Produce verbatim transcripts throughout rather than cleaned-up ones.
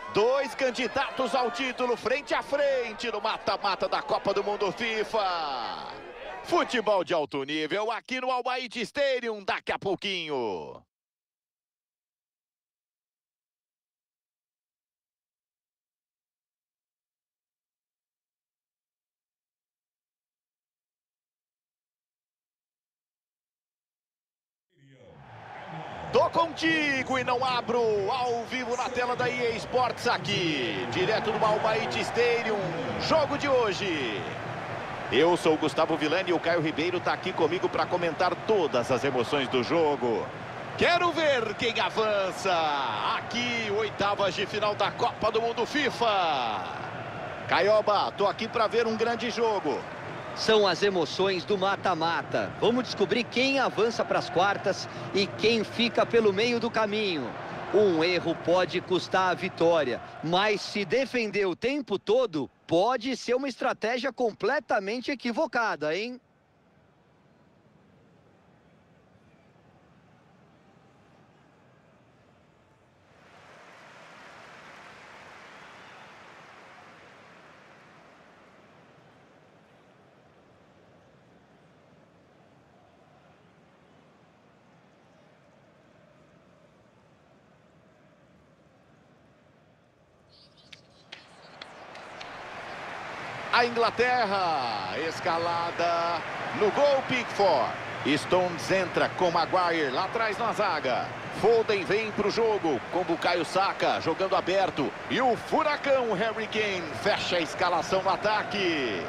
Dois candidatos ao título frente a frente no mata-mata da Copa do Mundo FIFA. Futebol de alto nível aqui no Al Bayt Stadium daqui a pouquinho. Tô contigo e não abro, ao vivo na tela da E A Sports aqui, direto do Al Bayt Stadium, jogo de hoje. Eu sou o Gustavo Villani e o Caio Ribeiro tá aqui comigo para comentar todas as emoções do jogo. Quero ver quem avança. Aqui, oitavas de final da Copa do Mundo FIFA. Caioba, tô aqui para ver um grande jogo. São as emoções do mata-mata. Vamos descobrir quem avança para as quartas e quem fica pelo meio do caminho. Um erro pode custar a vitória, mas se defender o tempo todo, pode ser uma estratégia completamente equivocada, hein? A Inglaterra, escalada no gol, Pickford. Stones entra com Maguire lá atrás na zaga. Foden vem para o jogo com Bukayo Saka jogando aberto. E o furacão Harry Kane fecha a escalação no ataque.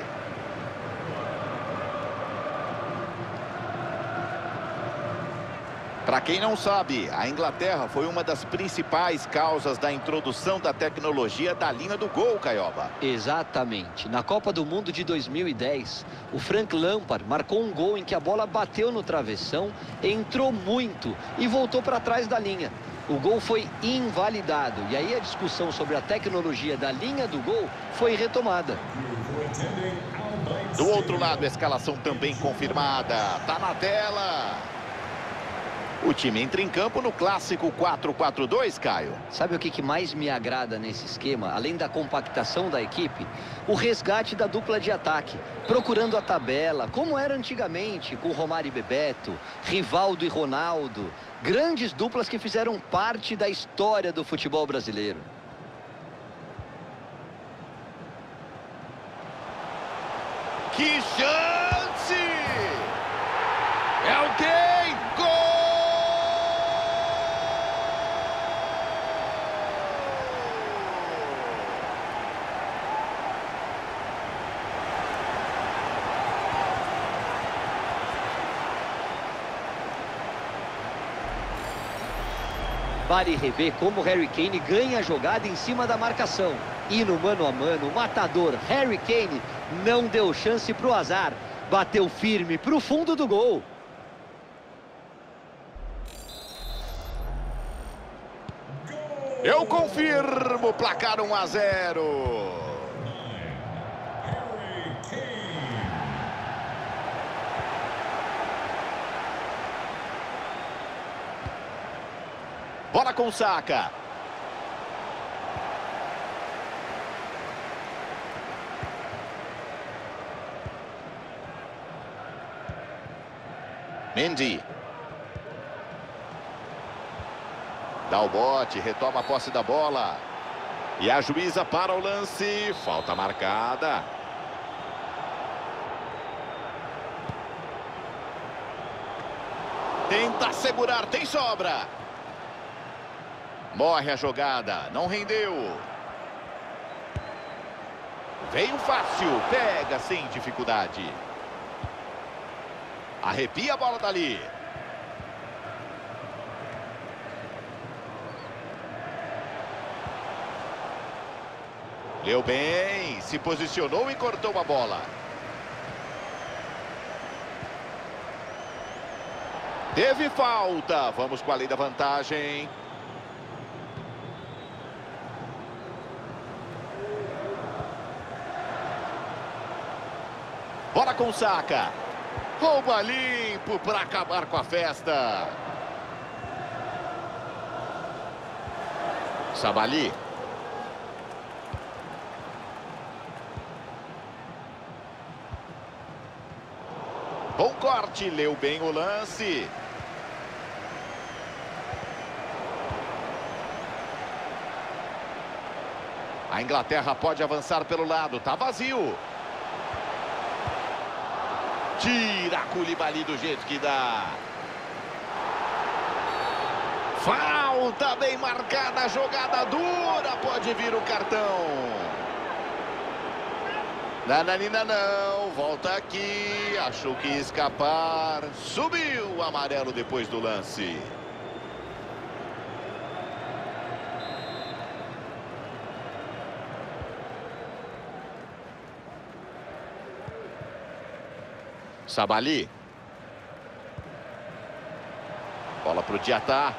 Para quem não sabe, a Inglaterra foi uma das principais causas da introdução da tecnologia da linha do gol, Caioba. Exatamente. Na Copa do Mundo de dois mil e dez, o Frank Lampard marcou um gol em que a bola bateu no travessão, entrou muito e voltou para trás da linha. O gol foi invalidado e aí a discussão sobre a tecnologia da linha do gol foi retomada. Do outro lado, a escalação também confirmada. Tá na tela. O time entra em campo no clássico quatro quatro dois, Caio. Sabe o que que mais me agrada nesse esquema? Além da compactação da equipe, o resgate da dupla de ataque, procurando a tabela, como era antigamente, com Romário e Bebeto, Rivaldo e Ronaldo. Grandes duplas que fizeram parte da história do futebol brasileiro. Que chance! É alguém! Gol! Vale rever como Harry Kane ganha a jogada em cima da marcação. E no mano a mano, o matador Harry Kane não deu chance para o azar. Bateu firme para o fundo do gol. Eu confirmo, placar um a zero. Bola com Saka. Mendy. Dá o bote, retoma a posse da bola. E a juíza para o lance. Falta marcada. Tenta segurar, tem sobra. Morre a jogada, não rendeu. Veio fácil, pega sem dificuldade. Arrepia a bola dali. Leu bem, se posicionou e cortou a bola. Teve falta, vamos com a lei da vantagem. Bola com Saka. Rouba limpo para acabar com a festa. Sabali. Bom corte, leu bem o lance. A Inglaterra pode avançar pelo lado, tá vazio. Tira a Koulibaly do jeito que dá. Falta bem marcada, jogada dura, pode vir o cartão. Nananina não, volta aqui, achou que ia escapar. Subiu o amarelo depois do lance. Sabaly. Bola para o Diatá.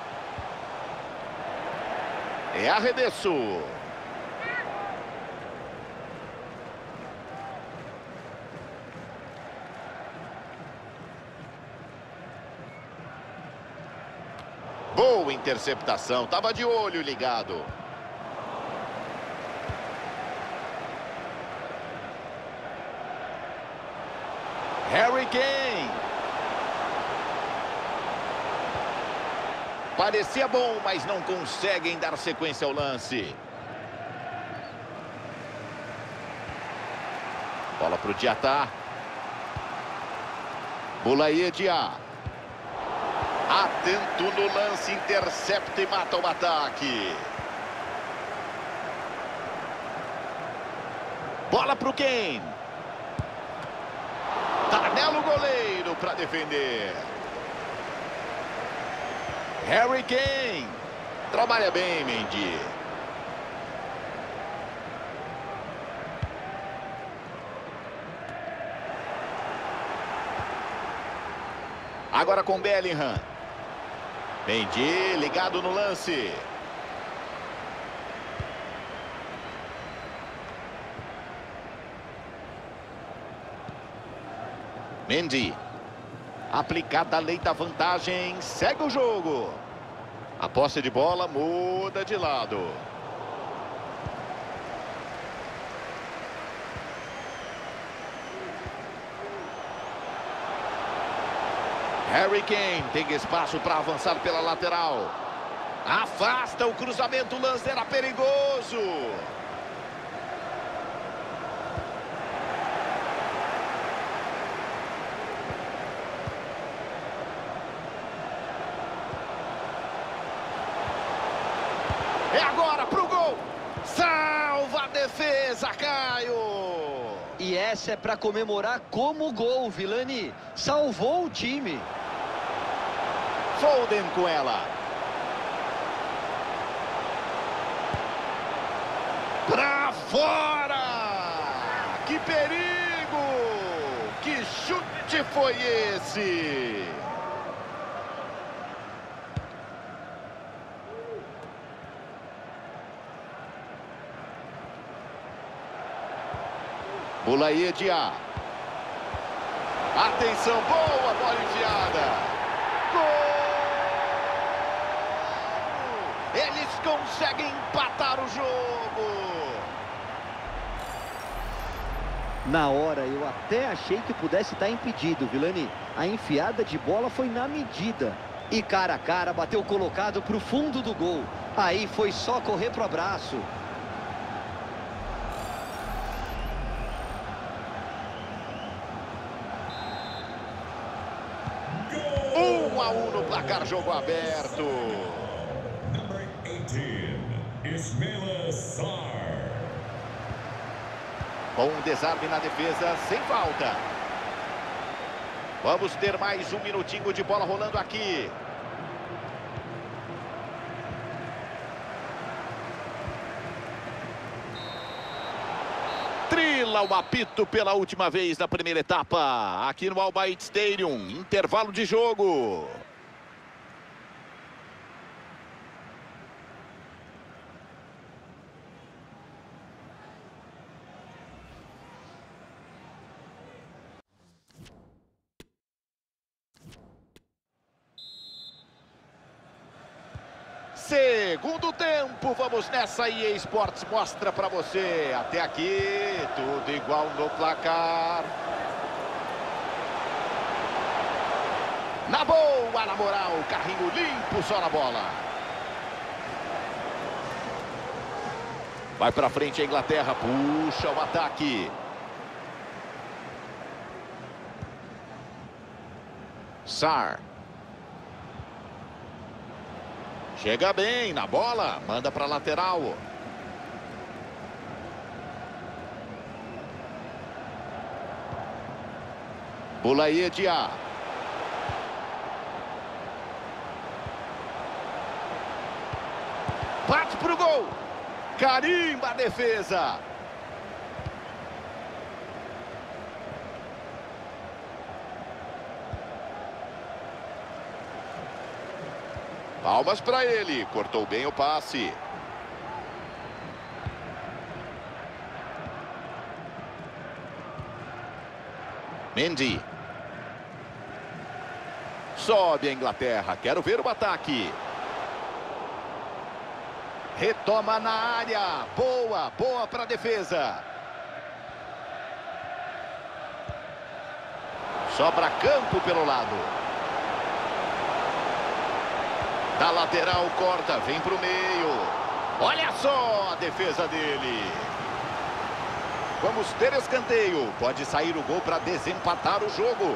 É arremesso. Boa interceptação. Tava de olho ligado. Harry Kane. Parecia bom, mas não conseguem dar sequência ao lance. Bola para o Diatá. Boulaye Dia. Atento no lance, intercepta e mata o ataque. Bola para o Kane. Tanela o goleiro para defender. Harry Kane. Trabalha bem, Mendy. Agora com Bellingham. Mendy ligado no lance. Mendy. Aplicada a lei da vantagem. Segue o jogo. A posse de bola muda de lado. Harry Kane tem espaço para avançar pela lateral. Afasta o cruzamento, o lance era perigoso. É agora pro gol. Salva a defesa, Caio. E essa é para comemorar como gol, Vilani. Salvou o time. Foden com ela. Pra fora! Que perigo! Que chute foi esse? Boulaye Dia. Atenção, boa bola enfiada. Gol! Eles conseguem empatar o jogo. Na hora eu até achei que pudesse estar impedido, Vilani. A enfiada de bola foi na medida. E cara a cara bateu colocado para o fundo do gol. Aí foi só correr pro abraço. um a um no placar, jogo aberto. Number eighteen, Ismaila Sarr. Bom desarme na defesa, sem falta. Vamos ter mais um minutinho de bola rolando aqui. Trila o apito pela última vez na primeira etapa, aqui no Al Bayt Stadium, intervalo de jogo. Segundo tempo, vamos nessa. E a Sports mostra pra você. Até aqui, tudo igual no placar. Na boa, na moral, carrinho limpo só na bola. Vai pra frente a Inglaterra, puxa o ataque. Sarr. Chega bem na bola, manda pra lateral. Boulaye Dia. Bate pro gol. Carimba a defesa. Palmas para ele. Cortou bem o passe. Mendy. Sobe a Inglaterra. Quero ver o ataque. Retoma na área. Boa, boa para a defesa. Sobra campo pelo lado. Da lateral, corta, vem para o meio. Olha só a defesa dele. Vamos ter escanteio. Pode sair o gol para desempatar o jogo.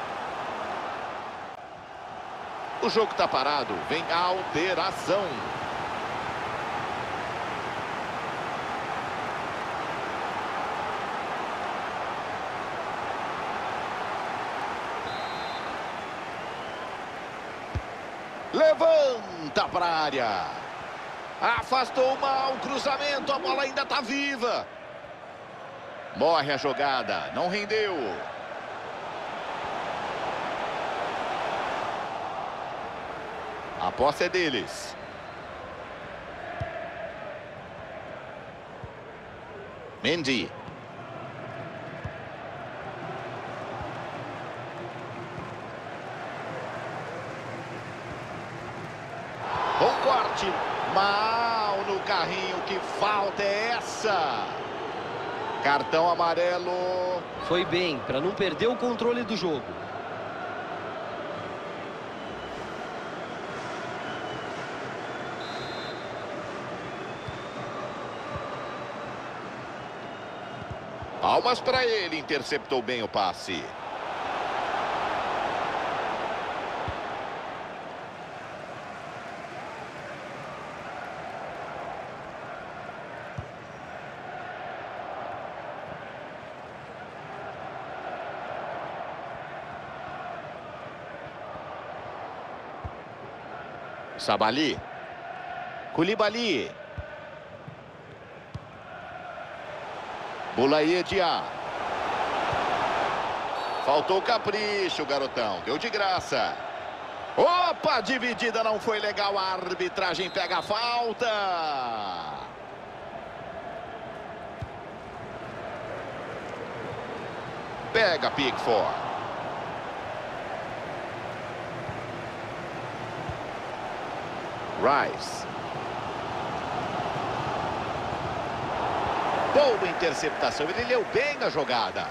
O jogo está parado. Vem a alteração. Levanta para a área. Afastou mal o cruzamento. A bola ainda está viva. Morre a jogada. Não rendeu. A posse é deles. Mendy. Bom corte. Mal no carrinho. Que falta é essa? Cartão amarelo. Foi bem, para não perder o controle do jogo. Palmas para ele. Interceptou bem o passe. Sabali. Koulibaly. Boulaye Dia. Faltou capricho, garotão. Deu de graça. Opa, dividida não foi legal. A arbitragem pega a falta. Pega Pickford. Rice. Boa interceptação. Ele leu bem a jogada.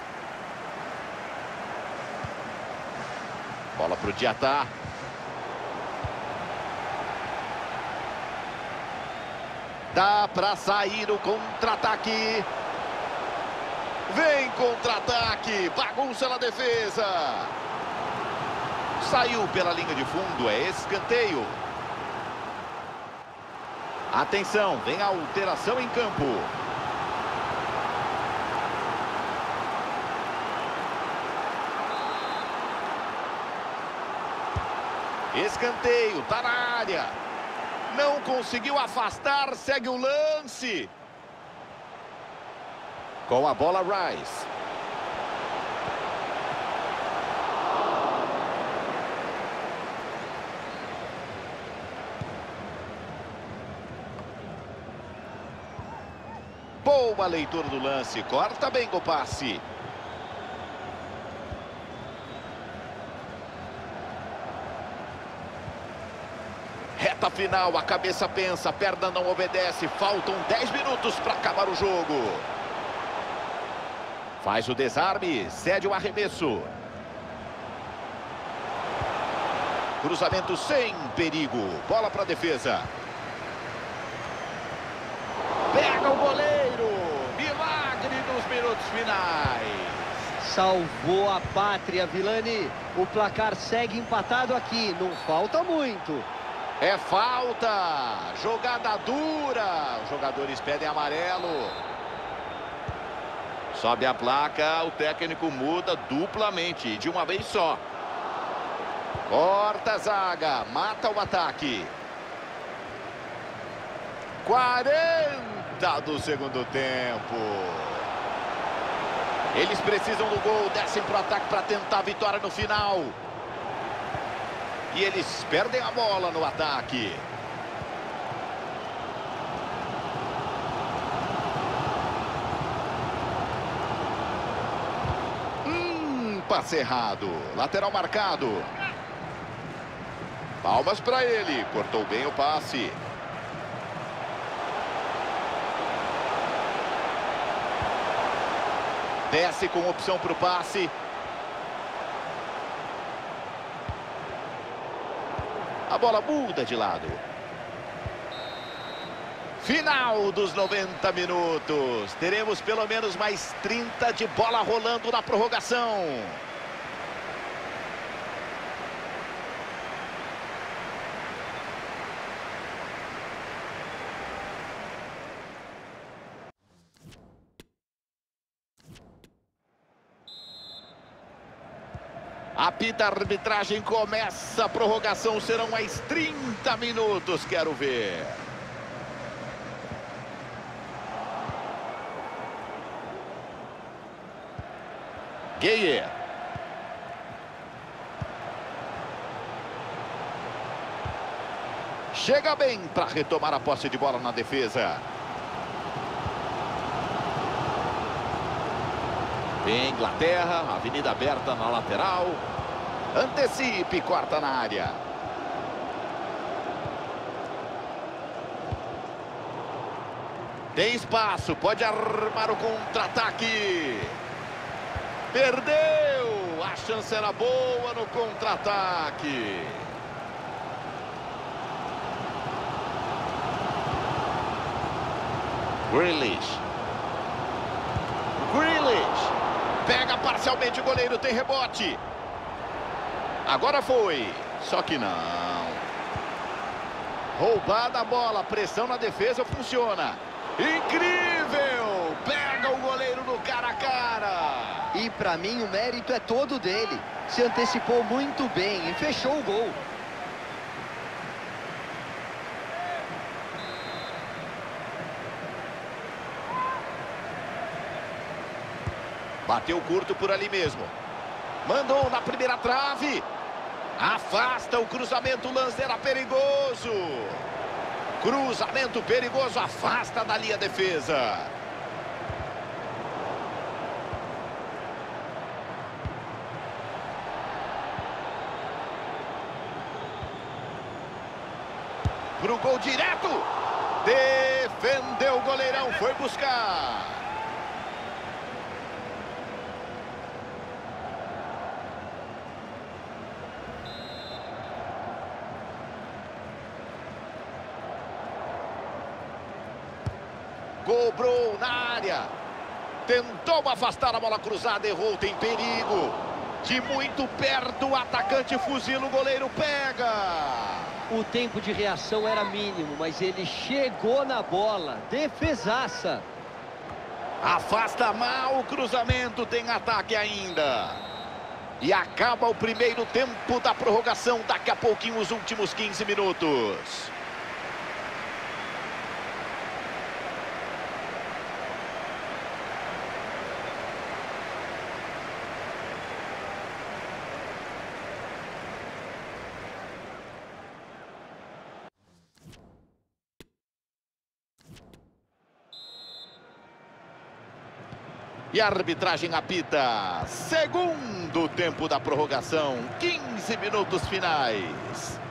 Bola para o Diatá. Dá para sair o contra-ataque. Vem contra-ataque. Bagunça na defesa. Saiu pela linha de fundo. É escanteio. Atenção, vem a alteração em campo. Escanteio, tá na área. Não conseguiu afastar, segue o lance. Com a bola, Rice. Boa leitura do lance, corta bem o passe. Reta final, a cabeça pensa, a perna não obedece. Faltam dez minutos para acabar o jogo. Faz o desarme, cede o arremesso. Cruzamento sem perigo. Bola para a defesa. Pega o goleiro. Milagre nos minutos finais. Salvou a pátria, Vilani. O placar segue empatado aqui. Não falta muito. É falta. Jogada dura. Os jogadores pedem amarelo. Sobe a placa. O técnico muda duplamente. De uma vez só. Corta a zaga. Mata o ataque. quarenta do segundo tempo. Eles precisam do gol, descem para o ataque para tentar a vitória no final. E eles perdem a bola no ataque. Hum, passe errado. Lateral marcado. Palmas para ele. Cortou bem o passe. Desce com opção para o passe. A bola muda de lado. Final dos noventa minutos. Teremos pelo menos mais trinta de bola rolando na prorrogação. Apita a arbitragem, começa a prorrogação, serão mais trinta minutos, quero ver. Gueye. Chega bem para retomar a posse de bola na defesa. Vem Inglaterra, avenida aberta na lateral. Antecipe, corta na área. Tem espaço, pode armar o contra-ataque. Perdeu, a chance era boa no contra-ataque. Grealish. Grealish. Pega parcialmente o goleiro, tem rebote. Agora foi, só que não. Roubada a bola, pressão na defesa, funciona. Incrível! Pega o goleiro no cara a cara. E pra mim o mérito é todo dele. Se antecipou muito bem e fechou o gol. Bateu curto por ali mesmo. Mandou na primeira trave. Afasta o cruzamento, o lance era perigoso. Cruzamento perigoso, afasta da linha defesa. Pro gol direto. Defendeu o goleirão, foi buscar. Cobrou na área. Tentou afastar a bola cruzada, errou, tem perigo. De muito perto, o atacante fuzila, o goleiro pega. O tempo de reação era mínimo, mas ele chegou na bola. Defesaça. Afasta mal o cruzamento, tem ataque ainda. E acaba o primeiro tempo da prorrogação. Daqui a pouquinho, os últimos quinze minutos. E a arbitragem apita. Segundo tempo da prorrogação. quinze minutos finais.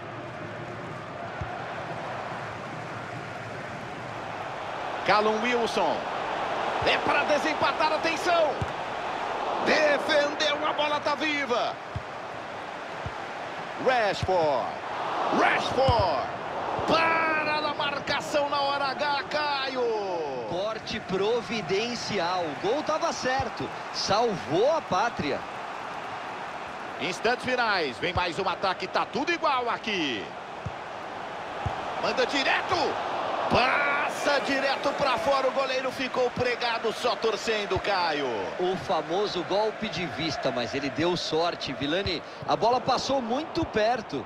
Callum Wilson. É para desempatar, atenção. Defendeu, a bola tá viva. Rashford. Rashford. Para na marcação na hora H, Caio. Corte providencial. O gol estava certo. Salvou a pátria. Instantes finais. Vem mais um ataque. Tá tudo igual aqui. Manda direto. Passa direto para fora. O goleiro ficou pregado só torcendo, Caio. O famoso golpe de vista, mas ele deu sorte, Vilani. A bola passou muito perto.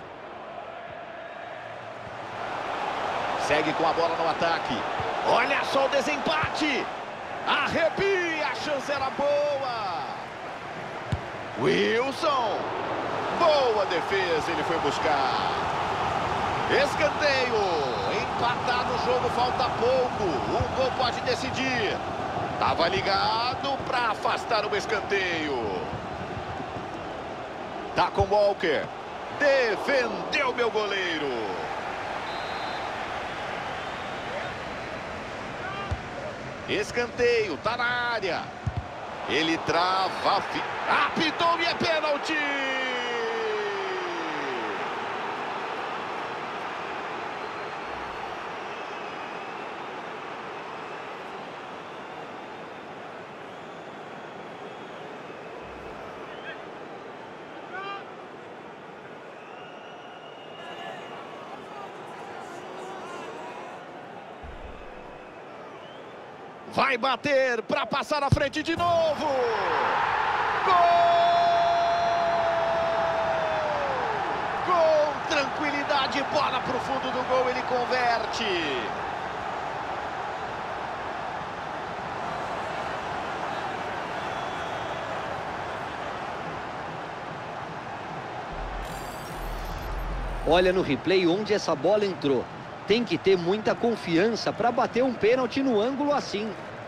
Segue com a bola no ataque. Olha só o desempate. Arrepia, a chance era boa. Wilson. Boa defesa, ele foi buscar. Escanteio. Empatado o jogo, falta pouco. Um gol pode decidir. Tava ligado para afastar o escanteio. Tá com Walker. Defendeu meu goleiro. Escanteio, tá na área. Ele trava. Apitou e é pênalti. Vai bater para passar na frente de novo. Gol! Com tranquilidade, bola para o fundo do gol, ele converte. Olha no replay onde essa bola entrou. Tem que ter muita confiança para bater um pênalti no ângulo assim.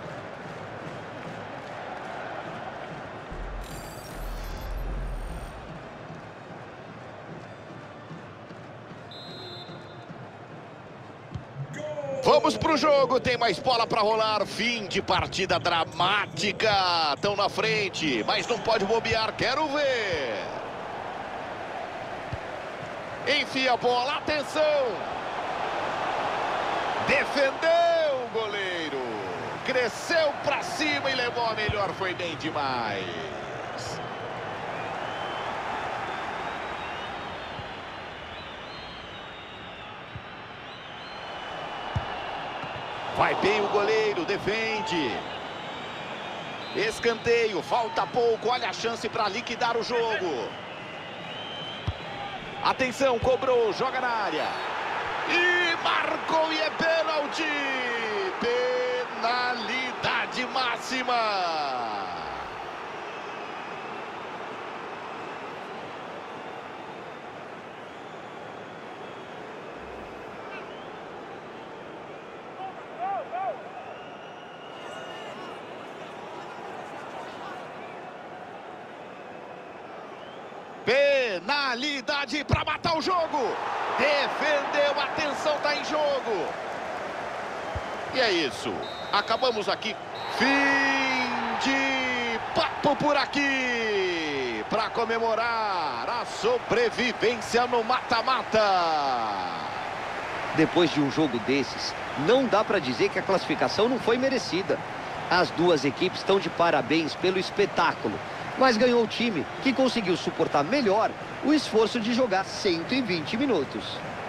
Vamos pro jogo, tem mais bola para rolar. Fim de partida dramática. Estão na frente, mas não pode bobear, quero ver. Enfia a bola, atenção. Defendeu o goleiro. Cresceu para cima e levou a melhor, foi bem demais. Vai bem o goleiro, defende. Escanteio, falta pouco, olha a chance para liquidar o jogo. Atenção, cobrou, joga na área. E marcou e é pênalti. Penalidade máxima. Penalidade para matar o jogo. Defendeu, atenção, tá em jogo. E é isso. Acabamos aqui. Fim de papo por aqui. Para comemorar a sobrevivência no mata-mata. Depois de um jogo desses, não dá para dizer que a classificação não foi merecida. As duas equipes estão de parabéns pelo espetáculo. Mas ganhou o time que conseguiu suportar melhor o esforço de jogar cento e vinte minutos.